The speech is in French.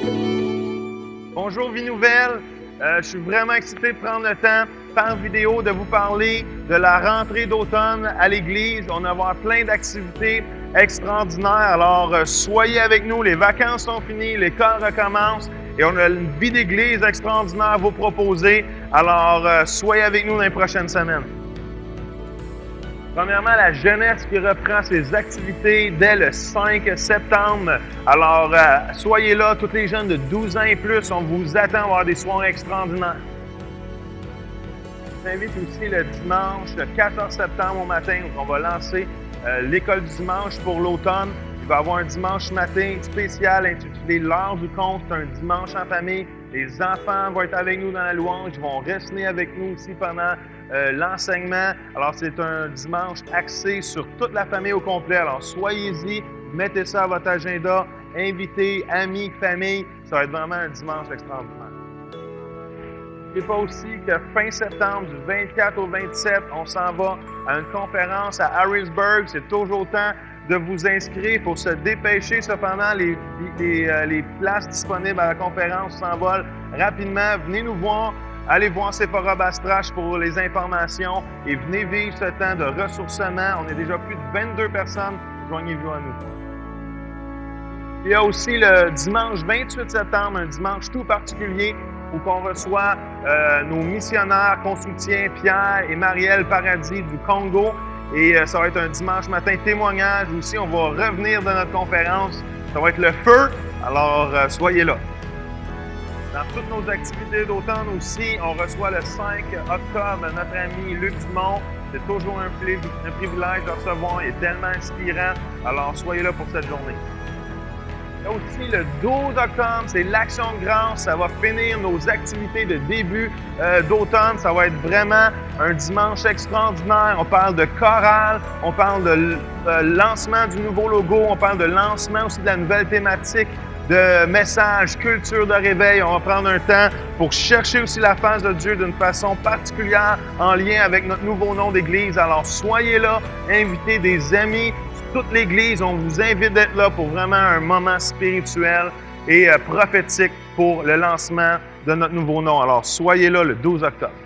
Bonjour Vie Nouvelle, je suis vraiment excité de prendre le temps par vidéo de vous parler de la rentrée d'automne à l'église. On va avoir plein d'activités extraordinaires, alors soyez avec nous, les vacances sont finies, l'école recommence et on a une vie d'église extraordinaire à vous proposer, alors soyez avec nous dans les prochaines semaines. Premièrement, la jeunesse qui reprend ses activités dès le 5 septembre. Alors, soyez là, tous les jeunes de 12 ans et plus, on vous attend à avoir des soirées extraordinaires. Je vous invite aussi le dimanche, le 14 septembre au matin, où on va lancer l'école du dimanche pour l'automne. Il va y avoir un dimanche matin spécial intitulé L'heure du conte. C'est un dimanche en famille. Les enfants vont être avec nous dans la louange, ils vont rester avec nous aussi pendant l'enseignement. Alors, c'est un dimanche axé sur toute la famille au complet. Alors, soyez-y, mettez ça à votre agenda, invitez, amis, famille. Ça va être vraiment un dimanche extraordinaire. N'oubliez pas aussi que fin septembre, du 24 au 27, on s'en va à une conférence à Harrisburg. C'est toujours temps de vous inscrire. Il faut se dépêcher. Cependant, les places disponibles à la conférence s'envolent rapidement. Venez nous voir. Allez voir Sephora Basse-Trash pour les informations et venez vivre ce temps de ressourcement. On est déjà plus de 22 personnes. Joignez-vous à nous. Il y a aussi le dimanche 28 septembre, un dimanche tout particulier où on reçoit nos missionnaires qu'on soutient, Pierre et Marielle Paradis du Congo. Et ça va être un dimanche matin témoignage aussi. On va revenir de notre conférence. Ça va être le feu. Alors, soyez là. Dans toutes nos activités d'automne aussi, on reçoit le 5 octobre notre ami Luc Dumont. C'est toujours un privilège de recevoir. Il est tellement inspirant. Alors, soyez là pour cette journée. Il y a aussi le 12 octobre, c'est l'Action de grâce. Ça va finir nos activités de début d'automne. Ça va être vraiment un dimanche extraordinaire. On parle de chorale, on parle de lancement du nouveau logo, on parle de lancement aussi de la nouvelle thématique de message, culture de réveil. On va prendre un temps pour chercher aussi la face de Dieu d'une façon particulière en lien avec notre nouveau nom d'église. Alors, soyez là, invitez des amis. Toute l'Église, on vous invite d'être là pour vraiment un moment spirituel et prophétique pour le lancement de notre nouveau nom. Alors, soyez là le 12 octobre.